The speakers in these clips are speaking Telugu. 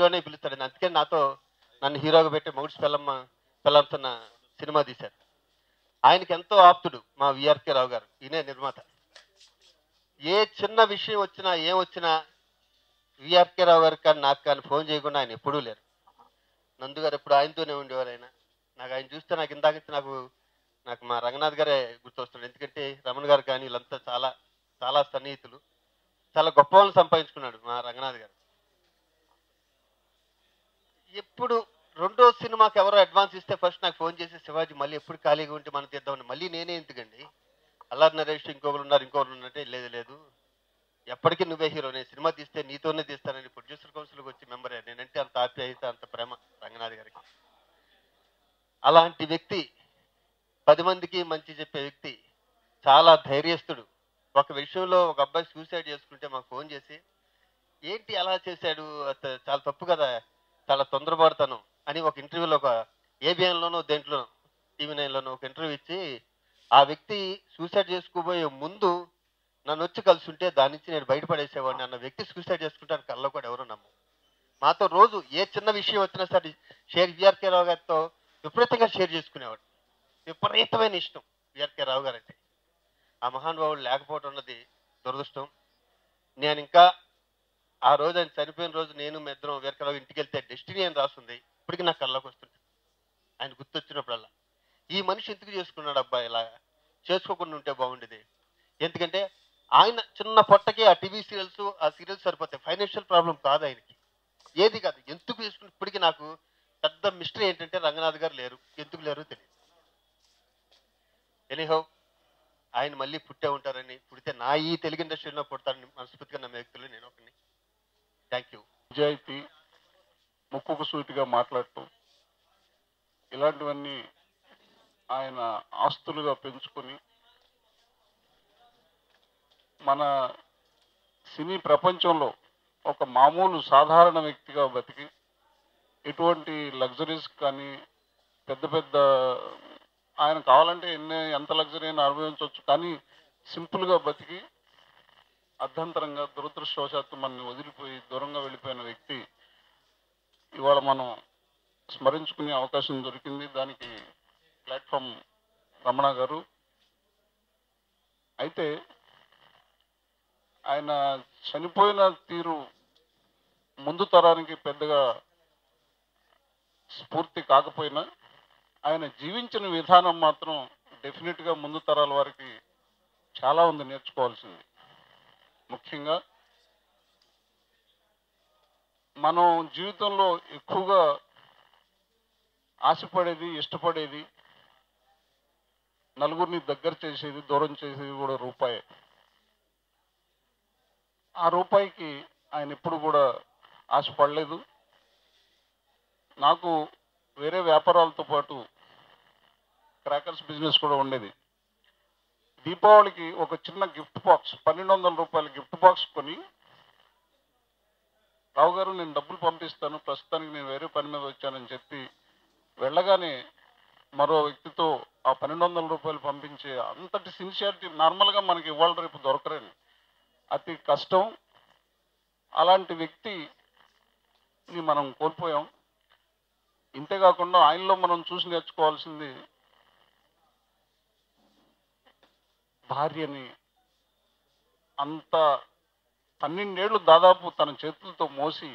హీరోనే పిలుస్తాడు. అందుకని నన్ను హీరోగా పెట్టి మొగుడ్స్ పెళ్ళంతున్న సినిమా తీశారు. ఆయనకి ఎంతో ఆప్తుడు మా విఆర్కే రావు గారు. ఈయనే నిర్మాత. ఏ చిన్న విషయం వచ్చినా ఏమొచ్చినా విఆర్కే రావు గారికి కానీ నాకు కానీ ఫోన్ చేయకుండా ఆయన ఎప్పుడూ లేరు. నందు గారు ఎప్పుడు ఆయనతోనే ఉండేవారు. నాకు ఆయన చూస్తే నాకు మా రంగనాథ్ గారే గుర్తొస్తున్నాడు. ఎందుకంటే రమణ గారు కానీ వీళ్ళంతా చాలా చాలా సన్నిహితులు. చాలా గొప్ప వాళ్ళని సంపాదించుకున్నాడు మా రంగనాథ్ గారు. ఎప్పుడు రెండో సినిమాకి ఎవరో అడ్వాన్స్ ఇస్తే ఫస్ట్ నాకు ఫోన్ చేసి, శివాజీ మళ్ళీ ఎప్పుడు ఖాళీగా ఉంటే మనం తీద్దామని. మళ్ళీ నేనే ఎందుకండి, అల్లారి నరేష్ ఇంకొకరు ఉన్నారంటే లేదు ఎప్పటికీ నువ్వే హీరో, నేను సినిమా తీస్తే నీతోనే తీస్తానని ప్రొడ్యూసర్ కౌన్సిల్కి వచ్చి మెంబర్ అయ్యాను. నేనంటే అంత ఆప్యాయత, అంత ప్రేమ రంగనాథ్ గారికి. అలాంటి వ్యక్తి, 10 మందికి మంచి చెప్పే వ్యక్తి, చాలా ధైర్యస్తుడు. ఒక విషయంలో ఒక అబ్బాయి సూసైడ్ చేసుకుంటే మాకు ఫోన్ చేసి, ఏంటి అలా చేశాడు, చాలా తప్పు కదా, చాలా తొందరపడతాను అని ఒక ఇంటర్వ్యూలో, ఒక ఏబిఎన్లోనో దేంట్లోనో TV9లోనో ఒక ఇంటర్వ్యూ ఇచ్చి, ఆ వ్యక్తి సూసైడ్ చేసుకోబోయే ముందు నన్ను వచ్చి కలిసి ఉంటే దాని నుంచి నేను బయటపడేసేవాడిని అన్న వ్యక్తి సూసైడ్ చేసుకుంటాను కల్లో కూడా ఎవరు నమ్ము. మాతో రోజు ఏ చిన్న విషయం వచ్చినా సరే విఆర్కే రావు గారితో విపరీతంగా షేర్ చేసుకునేవాడు. విపరీతమైన ఇష్టం విఆర్కే రావు గారు అంటే. ఆ మహానుభావుడు లేకపోవడం అన్నది దురదృష్టం. నేను ఇంకా ఆ రోజు ఆయన చనిపోయిన రోజు నేను ఇద్దరం విఆర్కే రావు ఇంటికి వెళ్తే డెస్టినీ అని రాస్తుంది ఇప్పటికీ నాకు కళ్ళలోకి వస్తుంది. ఆయన గుర్తొచ్చినప్పుడల్లా ఈ మనిషి ఎందుకు చేసుకున్నాడు అబ్బాయి, ఇలా చేసుకోకుండా ఉంటే బాగుండేది. ఎందుకంటే ఆయన చిన్న పొట్టకి ఆ టీవీ సీరియల్స్, ఆ సీరియల్స్ సరిపోతాయి. ఫైనాన్షియల్ ప్రాబ్లం కాదు ఆయనకి, ఏది కాదు. ఎందుకు చేసుకుని ఇప్పటికీ నాకు పెద్ద మిస్టరీ ఏంటంటే రంగనాథ్ గారు లేరు, ఎందుకు లేరు తెలియదు. ఎనీహౌ ఆయన మళ్ళీ పుట్టే ఉంటారని, పుడితే నా ఈ తెలుగు ఇండస్ట్రీలో పుడతారని మనస్ఫూర్తిగా నమ్మే వ్యక్తులు నేను ఒకరిని. Thank you. నిజాయితీ, ముక్కుకు సూటిగా మాట్లాడటం, ఇలాంటివన్నీ ఆయన ఆస్తులుగా పెంచుకొని మన సినీ ప్రపంచంలో ఒక మామూలు సాధారణ వ్యక్తిగా బతికి, ఎటువంటి లగ్జరీస్ కానీ పెద్ద పెద్ద ఆయన కావాలంటే ఎంత లగ్జరీ అయినా అనుభవించవచ్చు, కానీ సింపుల్గా బతికి అర్ధంతరంగా దురదృష్టవశాత్తు మనల్ని వదిలిపోయి దూరంగా వెళ్ళిపోయిన వ్యక్తి ఇవాళ మనం స్మరించుకునే అవకాశం దొరికింది. దానికి ప్లాట్ఫామ్ రమణ గారు. అయితే ఆయన చనిపోయిన తీరు ముందు తరానికి పెద్దగా స్ఫూర్తి కాకపోయినా ఆయన జీవించిన విధానం మాత్రం డెఫినెట్గా ముందు తరాల వారికి చాలా ఉంది నేర్చుకోవాల్సింది. ముఖ్యంగా మనం జీవితంలో ఎక్కువగా ఆశపడేది, ఇష్టపడేది, నలుగురిని దగ్గర చేసేది, దూరం చేసేది కూడా రూపాయే. ఆ రూపాయికి ఆయన ఎప్పుడు కూడా ఆశపడలేదు. నాకు వేరే వ్యాపారాలతో పాటు క్రాకర్స్ బిజినెస్ కూడా ఉండేది. దీపావళికి ఒక చిన్న గిఫ్ట్ బాక్స్, 1200 రూపాయల గిఫ్ట్ బాక్స్ కొని, రావు గారు నేను డబ్బులు పంపిస్తాను, ప్రస్తుతానికి నేను వేరే పని మీద వచ్చానని చెప్పి వెళ్ళగానే మరో వ్యక్తితో ఆ 1200 రూపాయలు పంపించే అంతటి సిన్సియారిటీ నార్మల్గా మనకి ఇవాళ రేపు దొరకరని, అతి కష్టం. అలాంటి వ్యక్తిని మనం కోల్పోయాం. ఇంతేకాకుండా ఆయనలో మనం చూసి నేర్చుకోవాల్సింది, భార్యని అంత 12 ఏళ్ళు దాదాపు తన చేతులతో మోసి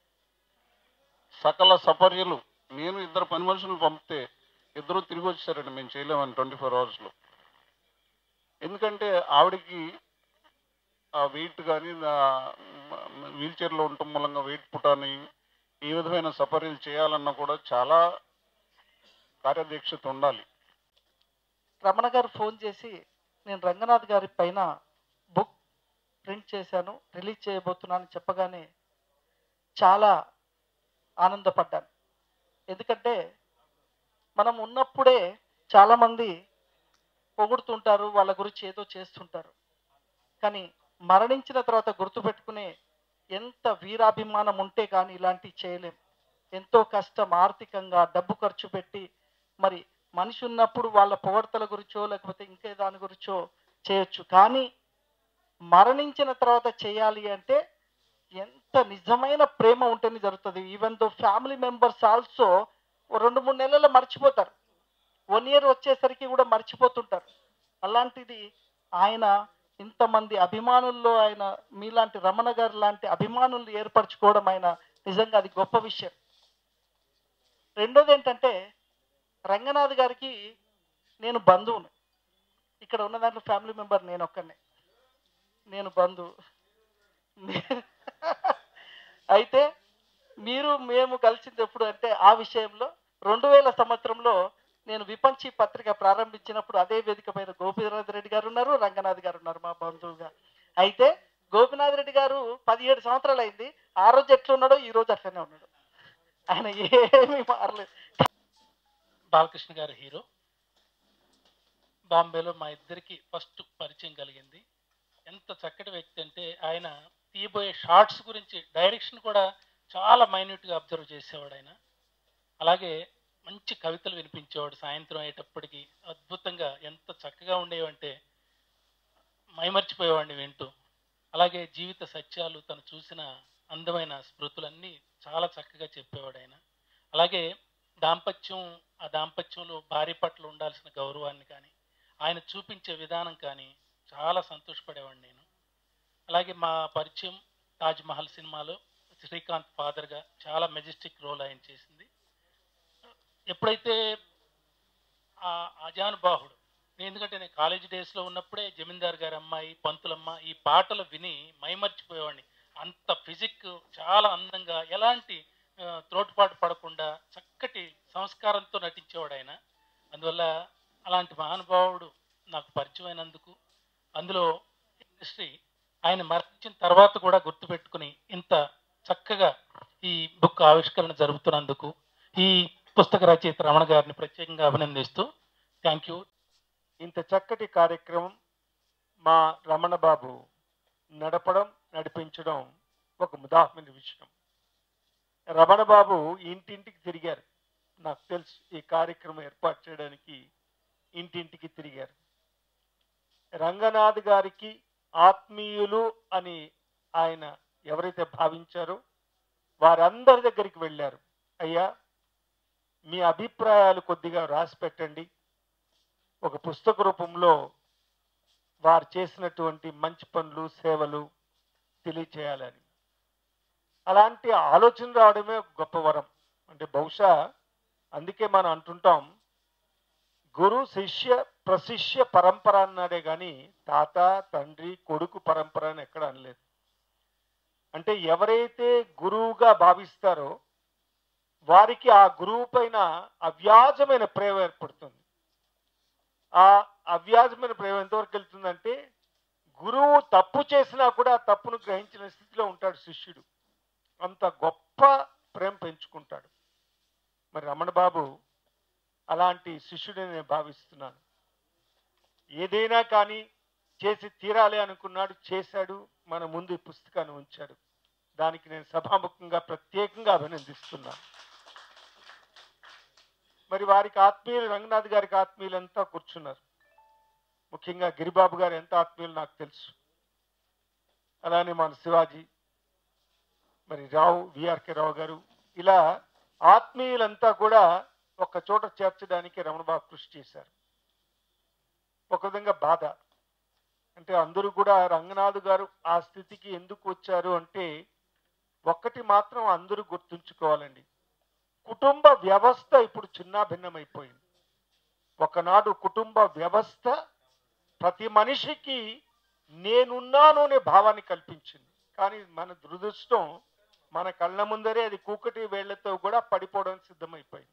సకల సపర్యలు, నేను 2 పని మనుషులు పంపితే 2 తిరిగి వచ్చారండి, మేము చేయలేమని 24 అవర్స్లో. ఎందుకంటే ఆవిడకి ఆ వెయిట్ కానీ, వీల్ చైర్లో ఉండటం మూలంగా వెయిట్ పుటాని, ఈ విధమైన సపర్యలు చేయాలన్నా కూడా చాలా కార్యదీక్షత ఉండాలి. రమణ గారు ఫోన్ చేసి, నేను రంగనాథ్ గారి పైన బుక్ ప్రింట్ చేశాను, రిలీజ్ చేయబోతున్నాను చెప్పగానే చాలా ఆనందపడ్డాను. ఎందుకంటే మనం ఉన్నప్పుడే చాలామంది పొగుడుతుంటారు, వాళ్ళ గురించి ఏదో చేస్తుంటారు. కానీ మరణించిన తర్వాత గుర్తుపెట్టుకునే ఎంత వీరాభిమానం ఉంటే కానీ ఇలాంటివి చేయలేం. ఎంతో కష్టం, ఆర్థికంగా డబ్బు ఖర్చు పెట్టి, మరి మనిషి ఉన్నప్పుడు వాళ్ళ పొగడ్తల గురించో లేకపోతే ఇంకే దాని గురించో చేయొచ్చు. కానీ మరణించిన తర్వాత చేయాలి అంటే ఎంత నిజమైన ప్రేమ ఉంటేనే జరుగుతుంది. Even though family members also 2-3 నెలల్లో మర్చిపోతారు. 1 ఇయర్ వచ్చేసరికి కూడా మర్చిపోతుంటారు. అలాంటిది ఆయన ఇంతమంది అభిమానుల్లో ఆయన మీలాంటి రమణ గారు లాంటి అభిమానులు ఏర్పరచుకోవడం ఆయన నిజంగా అది గొప్ప విషయం. రెండోది ఏంటంటే రంగనాథ్ గారికి నేను బంధువును. ఇక్కడ ఉన్న దాంట్లో ఫ్యామిలీ మెంబర్ నేను ఒక్కనే, నేను బంధువు. అయితే మేము కలిసింది ఎప్పుడు అంటే ఆ విషయంలో 2000 సంవత్సరంలో నేను విపంచి పత్రిక ప్రారంభించినప్పుడు అదే వేదిక పైన గోపీనాథ్ రెడ్డి గారు ఉన్నారు, రంగనాథ్ గారు ఉన్నారు మా బంధువుగా. అయితే గోపీనాథ్ రెడ్డి గారు 17 సంవత్సరాలు అయింది. ఆ రోజు ఎట్లున్నాడో ఈ రోజు అట్లనే ఉన్నాడు. ఆయన ఏమీ మారలేదు. బాలకృష్ణ గారు హీరో. బాంబేలో మా ఇద్దరికి ఫస్ట్ పరిచయం కలిగింది. ఎంత చక్కటి వ్యక్తి అంటే ఆయన తీయబోయే షార్ట్స్ గురించి డైరెక్షన్ కూడా చాలా మైన్యూట్గా అబ్జర్వ్ చేసేవాడు ఆయన. అలాగే మంచి కవితలు వినిపించేవాడు. సాయంత్రం అయ్యేటప్పటికి అద్భుతంగా ఎంత చక్కగా ఉండేవంటే మైమర్చిపోయేవాడిని వింటూ. అలాగే జీవిత సత్యాలు, తను చూసిన అందమైన స్మృతులన్నీ చాలా చక్కగా చెప్పేవాడు ఆయన. అలాగే ఆ దాంపత్యంలో భార్య పట్ల ఉండాల్సిన గౌరవాన్ని కానీ ఆయన చూపించే విధానం కానీ చాలా సంతోషపడేవాడిని నేను. అలాగే మా పరిచయం తాజ్ మహల్ సినిమాలో శ్రీకాంత్ ఫాదర్గా చాలా మెజెస్టిక్ రోల్ ఆయన చేసింది. ఎప్పుడైతే ఆ అజానుబాహుడు, ఎందుకంటే నేను కాలేజ్ డేస్లో ఉన్నప్పుడే జమీందార్ గారి అమ్మాయి, పంతులమ్మ ఈ పాటలు విని మైమర్చిపోయేవాడిని. అంత ఫిజిక్ చాలా అందంగా, ఎలాంటి త్రోటుపాటు పడకుండా చక్కటి సంస్కారంతో నటించేవాడు ఆయన. అందువల్ల అలాంటి మహానుభావుడు నాకు పరిచయం అయినందుకు, అందులో ఇండస్ట్రీ ఆయన మరణించిన తర్వాత కూడా గుర్తుపెట్టుకుని ఇంత చక్కగా ఈ బుక్ ఆవిష్కరణ జరుగుతున్నందుకు ఈ పుస్తక రచయిత రమణ గారిని ప్రత్యేకంగా అభినందిస్తూ థ్యాంక్ యూ. ఇంత చక్కటి కార్యక్రమం మా రమణ బాబు నడిపించడం ఒక ముదాహమైన విషయం. రమణ బాబు ఇంటింటికి తిరిగారు. నాకు తెలుసు ఈ కార్యక్రమం ఏర్పాటు చేయడానికి ఇంటింటికి తిరిగారు. రంగనాథ్ గారికి ఆత్మీయులు అని ఆయన ఎవరైతే భావించారో వారందరి దగ్గరికి వెళ్ళారు. అయ్యా, మీ అభిప్రాయాలు కొద్దిగా రాసి పెట్టండి, ఒక పుస్తక రూపంలో వారు చేసినటువంటి మంచి పనులు, సేవలు తెలియచేయాలని. అలాంటి ఆలోచన రావడమే గొప్ప వరం. అంటే బహుశా అందుకే మనం అంటుంటాం గురు శిష్య ప్రశిష్య పరంపర అన్నాడే కానీ తాత తండ్రి కొడుకు పరంపర అని ఎక్కడ అనలేదు. అంటే ఎవరైతే గురువుగా భావిస్తారో వారికి ఆ గురువు పైన అవ్యాజమైన ప్రేమ ఏర్పడుతుంది. ఆ అవ్యాజమైన ప్రేమ ఎంతవరకు వెళ్తుందంటే గురువు తప్పు చేసినా కూడా ఆ తప్పును గ్రహించిన స్థితిలో ఉంటాడు శిష్యుడు. అంత గొప్ప ప్రేమ పెంచుకుంటాడు. మరి రమణ బాబు అలాంటి శిష్యుడిని నేను భావిస్తున్నాను. ఏదైనా కానీ చేసి తీరాలి అనుకున్నాడు, చేశాడు, మన ముందు ఈ పుస్తకాన్ని ఉంచాడు. దానికి నేను సభాముఖంగా ప్రత్యేకంగా అభినందిస్తున్నాను. మరి వారికి ఆత్మీయులు, రంగనాథ్ గారికి ఆత్మీయులంతా కూర్చున్నారు. ముఖ్యంగా గిరిబాబు గారు ఎంత ఆత్మీయులు నాకు తెలుసు. అలానే మన శివాజీ, మరి రావు, విఆర్కే రావు గారు, ఇలా ఆత్మీయులంతా కూడా ఒక చోట చేర్చడానికి రమణబాబు కృషి చేశారు. ఒక విధంగా బాధ అంటే అందరూ కూడా రంగనాథ్ గారు ఆ స్థితికి ఎందుకు వచ్చారు అంటే ఒక్కటి మాత్రం అందరూ గుర్తుంచుకోవాలండి. కుటుంబ వ్యవస్థ ఇప్పుడు చిన్నాభిన్నమైపోయింది. ఒకనాడు కుటుంబ వ్యవస్థ ప్రతి మనిషికి నేనున్నాను అనే భావాన్ని కల్పించింది. కానీ మన దురదృష్టం మన కళ్ళ ముందరే అది కూకటి వేళ్లతో కూడా పడిపోవడానికి సిద్ధమైపోయింది.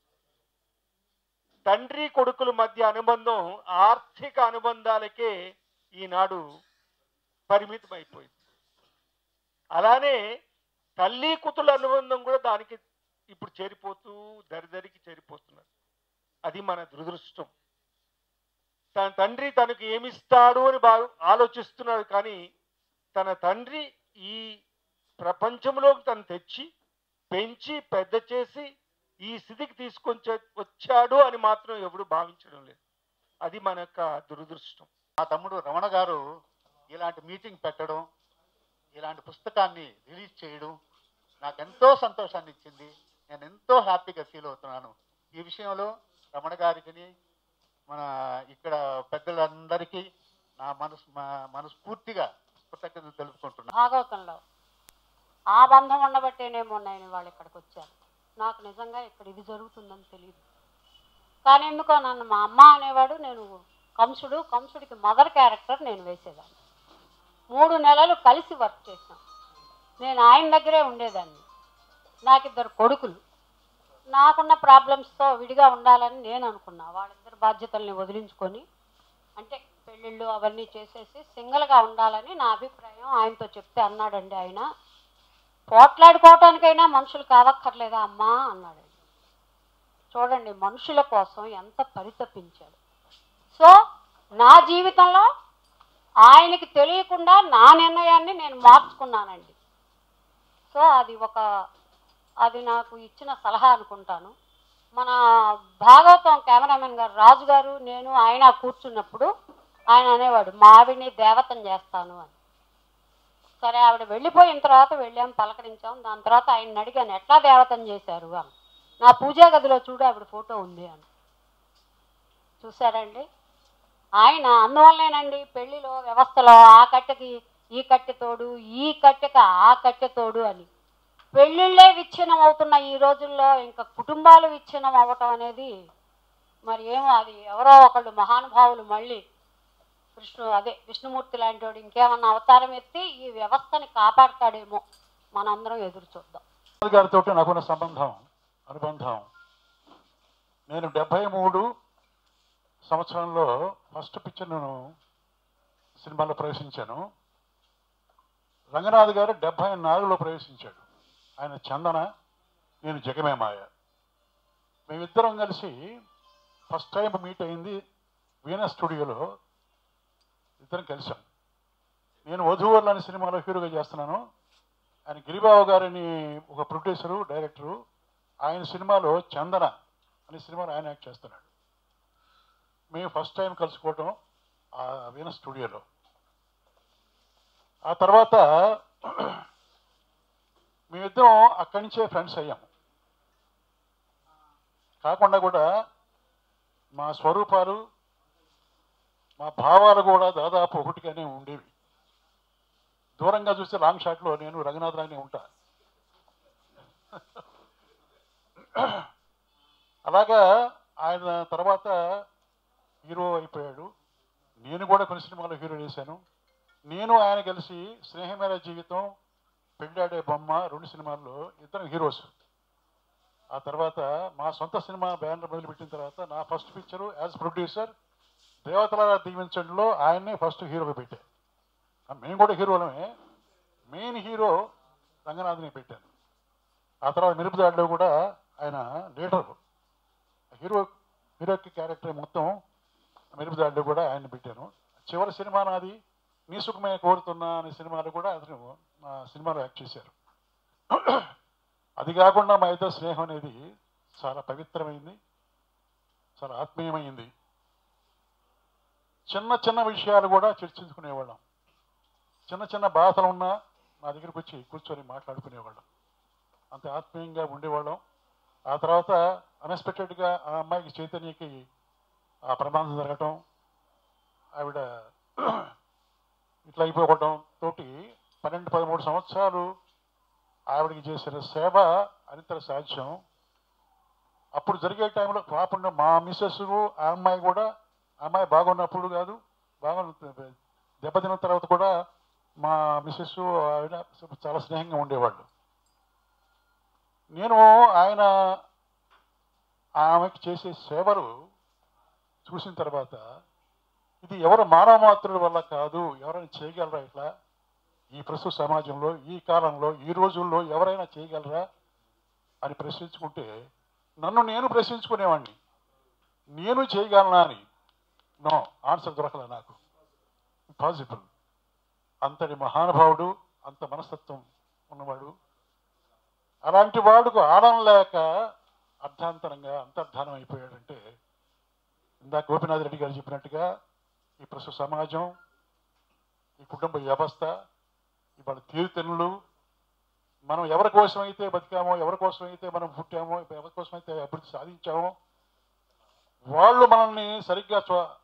తండ్రి కొడుకుల మధ్య అనుబంధం ఆర్థిక అనుబంధాలకే ఈనాడు పరిమితం అయిపోయింది. అలానే తల్లి కూతుల అనుబంధం కూడా దానికి ఇప్పుడు చేరిపోతూ దరిదరికి చేరిపోతున్నారు. అది మన దురదృష్టం. తన తండ్రి తనకు ఏమిస్తాడు అని ఆలోచిస్తున్నాడు. కానీ తన తండ్రి ఈ ప్రపంచంలోకి తను తెచ్చి పెంచి పెద్ద చేసి ఈ స్థితికి తీసుకొని వచ్చాడు అని మాత్రం ఎవడు భావించడం లేదు. అది మన యొక్క దురదృష్టం. మా తమ్ముడు రమణ గారు ఇలాంటి మీటింగ్ పెట్టడం, ఇలాంటి పుస్తకాన్ని రిలీజ్ చేయడం నాకు ఎంతో సంతోషాన్ని ఇచ్చింది. నేను ఎంతో హ్యాపీగా ఫీల్ అవుతున్నాను. ఈ విషయంలో రమణ గారికి, మన ఇక్కడ పెద్దలందరికీ నా మనస్ఫూర్తిగా కృతజ్ఞతలు తెలుపుకుంటున్నాను. భాగవతంలో ఆ బంధం ఉండబట్టేనేమో నేను వాళ్ళు ఇక్కడికి వచ్చాను. నాకు నిజంగా ఇక్కడ ఇది జరుగుతుందని తెలియదు. కానీ ఎందుకో నన్ను మా అమ్మ అనేవాడు. నేను కంసుడికి మదర్ క్యారెక్టర్ నేను వేసేదాన్ని. 3 నెలలు కలిసి వర్క్ చేశాను. నేను ఆయన దగ్గరే ఉండేదాన్ని. నాకు 2 కొడుకులు. నాకున్న ప్రాబ్లమ్స్తో విడిగా ఉండాలని నేను అనుకున్నా. వాళ్ళిద్దరు బాధ్యతల్ని వదిలించుకొని, అంటే పెళ్ళిళ్ళు అవన్నీ చేసేసి సింగిల్గా ఉండాలని నా అభిప్రాయం. ఆయనతో చెప్తే అన్నాడండి ఆయన, పోట్లాడుకోవటానికైనా మనుషులు కావక్కర్లేదా అమ్మా అన్నాడు. చూడండి మనుషుల కోసం ఎంత పరితపించాడు. సో నా జీవితంలో ఆయనకి తెలియకుండా నా నిర్ణయాన్ని నేను మార్చుకున్నానండి. సో అది నాకు ఇచ్చిన సలహా అనుకుంటాను. మన భాగవతం కెమెరామెన్ గారు రాజు గారు నేను ఆయన కూర్చున్నప్పుడు ఆయన అనేవాడు, మా ఆవిడని దేవతం చేస్తాను అని. సరే ఆవిడ వెళ్ళిపోయిన తర్వాత వెళ్ళాం, పలకరించాం. దాని తర్వాత ఆయన అడిగాను, ఎట్లా దేవతం చేశారు అని. నా పూజా గదిలో చూడు ఆవిడ ఫోటో ఉంది అని. చూసారండి, ఆయన అందువల్లేనండి పెళ్లిలో వ్యవస్థలో ఆ కట్టెకి ఈ కట్టె తోడు, ఈ కట్టెకి ఆ కట్టె తోడు అని పెళ్ళిళ్ళే విచ్ఛిన్నం అవుతున్న ఈ రోజుల్లో ఇంకా కుటుంబాలు విచ్ఛిన్నం అవ్వటం అనేది మరి ఏమో, అది ఎవరో ఒకళ్ళు మహానుభావులు మళ్ళీ విష్ణుమూర్తి లాంటి వాడు ఇంకేమన్నా అవతారం ఎత్తి ఈ వ్యవస్థని కాపాడతాడేమో మనందరం ఎదురు చూద్దాం. గారితో నాకున్న అనుబంధం నేను 73 సంవత్సరంలో ఫస్ట్ పిక్చర్ నేను సినిమాలో ప్రవేశించాను. రంగనాథ్ గారు 74లో ప్రవేశించాడు. ఆయన చందన, నేను జగమే మాయ. మేమిద్దరం కలిసి ఫస్ట్ టైం మీట్ అయింది వీణా స్టూడియోలో. ఇద్దరం కలిసాం. నేను వధువర్లు అనే సినిమాలో హీరోగా చేస్తున్నాను. ఆయన గిరిబాబు గారిని ఒక ప్రొడ్యూసరు, డైరెక్టరు. ఆయన సినిమాలో చందన అనే సినిమాలో ఆయన యాక్ట్ చేస్తున్నాడు. మేము ఫస్ట్ టైం కలుసుకోవటం ఆ వీణా స్టూడియోలో. ఆ తర్వాత మేమిద్దరం అక్కడి నుంచే ఫ్రెండ్స్ అయ్యాము. కాకుండా కూడా మా స్వరూపాలు, మా భావాలు కూడా దాదాపు ఒకటిగానే ఉండేవి. దూరంగా చూస్తే లాంగ్ షాట్లో నేను రంగనాథరావునే ఉంటా. అలాగా ఆయన తర్వాత హీరో అయిపోయాడు. నేను కూడా కొన్ని సినిమాలో హీరో చేశాను. నేను ఆయన కలిసి స్నేహమేళ జీవితం, పెళ్ళాడే బొమ్మ 2 సినిమాల్లో ఇద్దరం హీరోస్. ఆ తర్వాత మా సొంత సినిమా బ్యానర్ మొదలుపెట్టిన తర్వాత నా ఫస్ట్ పిక్చరు యాజ్ ప్రొడ్యూసర్ దేవతల దీవించడంలో ఆయన్నే ఫస్ట్ హీరోగా పెట్టాను. మేము కూడా హీరోలమే. మెయిన్ హీరో రంగనాథ్ని పెట్టాను. ఆ తర్వాత మిరుపుదాడిలో కూడా ఆయన లీడర్, హీరోకి క్యారెక్టర్ మొత్తం మిరుపుదాడిలో కూడా ఆయన పెట్టాను. చివరి సినిమా నాది నీ సుఖమే కోరుతున్నా అనే సినిమాలో కూడా అతను మా సినిమాలో యాక్ట్ చేశారు. అది కాకుండా మా ఇద్దరు స్నేహం అనేది చాలా పవిత్రమైంది, చాలా ఆత్మీయమైంది. చిన్న చిన్న విషయాలు కూడా చర్చించుకునేవాళ్ళం. చిన్న చిన్న బాధలు ఉన్నా మా దగ్గరికి వచ్చి కూర్చొని మాట్లాడుకునేవాళ్ళం. అంత ఆత్మీయంగా ఉండేవాళ్ళం. ఆ తర్వాత అన్ఎక్స్పెక్టెడ్గా ఆ అమ్మాయికి చైతన్యకి ఆ ప్రమాదం జరగటం, ఆవిడ ఇట్లా అయిపోవడం తోటి 12-13 సంవత్సరాలు ఆవిడకి చేసిన సేవ అనితర సాధ్యం. అప్పుడు జరిగే టైంలో కాకుండా మా మిస్సెస్ ఆ అమ్మాయి కూడా, ఆ అమ్మాయి బాగున్నప్పుడు కాదు, దెబ్బతిన్న తర్వాత కూడా మా మిస్సెస్ ఆవిడ చాలా స్నేహంగా ఉండేవాళ్ళు. నేను ఆయన ఆమెకి చేసే సేవలు చూసిన తర్వాత ఇది ఎవరు మానవ మాత్రుల వల్ల కాదు, ఎవరైనా చేయగలరా ఇట్లా ఈ ప్రస్తుత సమాజంలో, ఈ కాలంలో, ఈ రోజుల్లో ఎవరైనా చేయగలరా అని ప్రశ్నించుకుంటే నన్ను నేను ప్రశ్నించుకునేవాడిని, నేను చేయగలనా అని. నో ఆన్సర్ దొరకలే నాకు. ఇంపాసిబుల్. అంతటి మహానుభావుడు, అంత మనస్తత్వం ఉన్నవాడు. అలాంటి వాడుకు ఆడం లేక అర్ధాంతరంగా అంతర్ధానం అయిపోయాడంటే ఇందాక గోపినాథ్ రెడ్డి గారు చెప్పినట్టుగా ఈ ప్రస్తుత సమాజం, ఈ కుటుంబ వ్యవస్థ, ఇవాళ తీరుతెన్నులు మనం ఎవరి కోసమైతే బతికామో, ఎవరి కోసమైతే మనం పుట్టామో, ఎవరి కోసమైతే అభివృద్ధి సాధించామో వాళ్ళు మనల్ని సరిగ్గా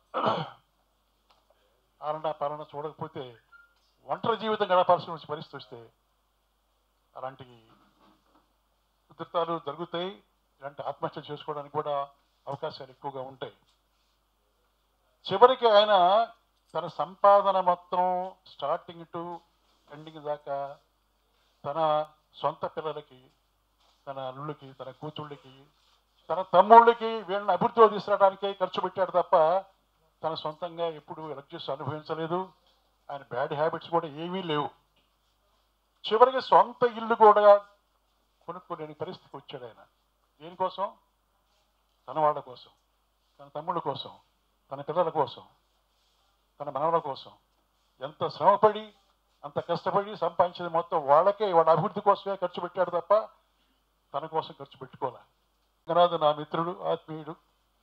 పాలన చూడకపోతే ఒంటరి జీవితం గడపాల్సిన పరిస్థితి వస్తే అలాంటి ఉధృతాలు జరుగుతాయి. ఇలాంటి ఆత్మహత్య చేసుకోవడానికి కూడా అవకాశాలు ఎక్కువగా ఉంటాయి. చివరికి ఆయన తన సంపాదన మొత్తం స్టార్టింగ్ టు ఎండింగ్ దాకా తన సొంత పిల్లలకి, తన అల్లుళ్ళకి, తన కూతుళ్ళకి, తన తమ్ముళ్ళకి వీళ్ళని అభివృద్ధిలో తీసుకురావడానికే ఖర్చు పెట్టాడు తప్ప తన సొంతంగా ఎప్పుడు ఎలక్ట్రిసిటీ అనుభవించలేదు. ఆయన బ్యాడ్ హ్యాబిట్స్ కూడా ఏమీ లేవు. చివరికి సొంత ఇల్లు కూడా కొనుక్కోలేని పరిస్థితికి వచ్చాడు ఆయన. దేనికోసం? తన వాళ్ళ కోసం, తన తమ్ముళ్ళ కోసం, తన పిల్లల కోసం, తన మనవల కోసం ఎంత శ్రమపడి అంత కష్టపడి సంపాదించేది మొత్తం వాళ్ళకే, వాళ్ళ అభివృద్ధి కోసమే ఖర్చు పెట్టాడు తప్ప తన కోసం ఖర్చు పెట్టుకోలే. రంగనాథ్ నా మిత్రుడు, ఆత్మీయుడు.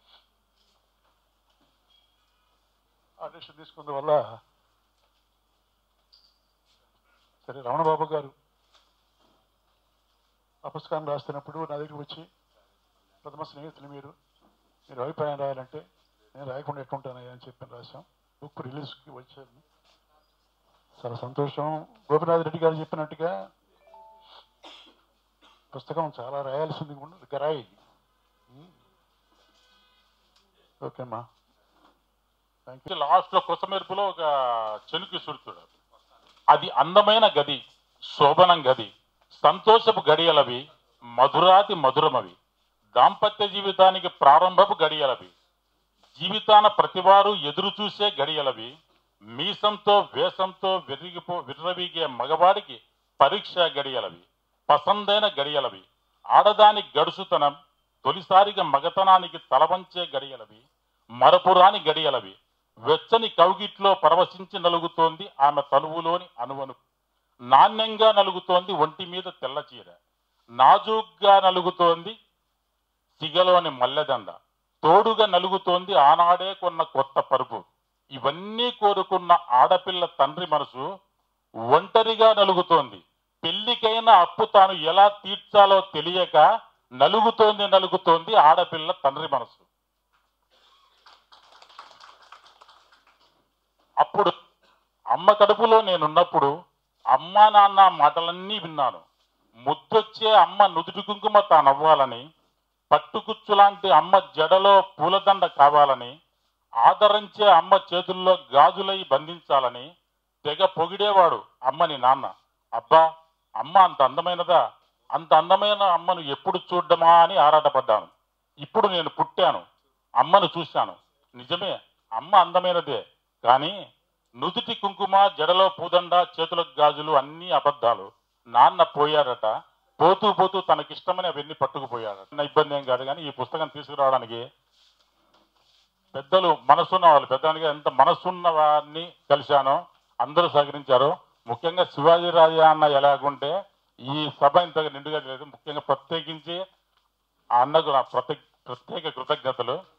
ఆదేశం తీసుకున్న వల్ల సరే రమణబాబు గారు ఆ పుస్తకాన్ని రాస్తున్నప్పుడు నా దగ్గరికి వచ్చి, ప్రథమ స్నేహితులు మీరు అభిప్రాయం రాయాలంటే నేను రాయకుండా ఎట్లుంటానయ్యా అని చెప్పి రాశాం. బుక్ రిలీజ్కి వచ్చాను. చాలా సంతోషం. గోపినాథ్ రెడ్డి గారు చెప్పినట్టుగా పుస్తకం చాలా రాయాల్సింది కూడా రాయి. ఓకే అమ్మా, థ్యాంక్ యూ. లాస్ట్లో కొసమెరుపులో ఒక చెనుకు సుడుతుడు. అది అందమైన గది, శోభనం గది, సంతోషపు గడియలవి, మధురాతి మధురమవి, దాంపత్య జీవితానికి ప్రారంభపు గడియలవి, జీవితాన ప్రతివారు ఎదురు చూసే గడియలవి, మీసంతో వేసంతో విర్రవీగే మగవాడికి పరీక్ష గడియలవి, పసందైన గడియలవి, ఆడదాని గడుసుతనం తొలిసారిగా మగతనానికి తలవంచే గడియలవి, మరపురాని గడియలవి, వెచ్చని కౌగిట్లో పరవశించి నలుగుతోంది ఆమె తనువులోని అనువను, నాణ్యంగా నలుగుతోంది ఒంటి మీద తెల్లచీర, నాజూగ్గా నలుగుతోంది సిగలోని మల్లెదండ, తోడుగా నలుగుతోంది ఆనాడే కొన్న కొత్త పరుపు. ఇవన్నీ కోరుకున్న ఆడపిల్ల తండ్రి మనసు ఒంటరిగా నలుగుతోంది. పెళ్లికైనా అప్పు తాను ఎలా తీర్చాలో తెలియక నలుగుతోంది ఆడపిల్ల తండ్రి మనసు. అప్పుడు అమ్మ కడుపులో నేనున్నప్పుడు అమ్మా నాన్న మాటలన్నీ విన్నాను. ముద్దొచ్చే అమ్మ నుదుటి కుంకుమ తానవ్వాలని, పట్టుకుచ్చులాంటి అమ్మ జడలో పూలదండ కావాలని, ఆదరించే అమ్మ చేతుల్లో గాజులై బంధించాలని తెగ పొగిడేవాడు అమ్మని నాన్న. అబ్బా, అమ్మ అంత అందమైనదా? అంత అందమైన అమ్మను ఎప్పుడు చూడ్డమా అని ఆరాటపడ్డాను. ఇప్పుడు నేను పుట్టాను, అమ్మను చూశాను. నిజమే, అమ్మ అందమైనదే. కానీ నుదుటి కుంకుమ, జడలో పూదండ, చేతులకు గాజులు అన్నీ అబద్ధాలు. నాన్న పోయాడట, పోతూ తనకిష్టమని అవన్నీ పట్టుకుపోయాడట. నా ఇబ్బంది ఏం కాదు. కానీ ఈ పుస్తకం తీసుకురావడానికి పెద్దలు, మనసున్న వాళ్ళు, పెద్దగా ఎంత మనసున్న వారిని కలిశానో అందరూ సహకరించారు. ముఖ్యంగా శివాజీ రాజా అన్న ఎలాగుంటే ఈ సభ ఇంతగా నిండుగా లేదు. ముఖ్యంగా ప్రత్యేకించి ఆ అన్నకు నా ప్రత్యేక కృతజ్ఞతలు.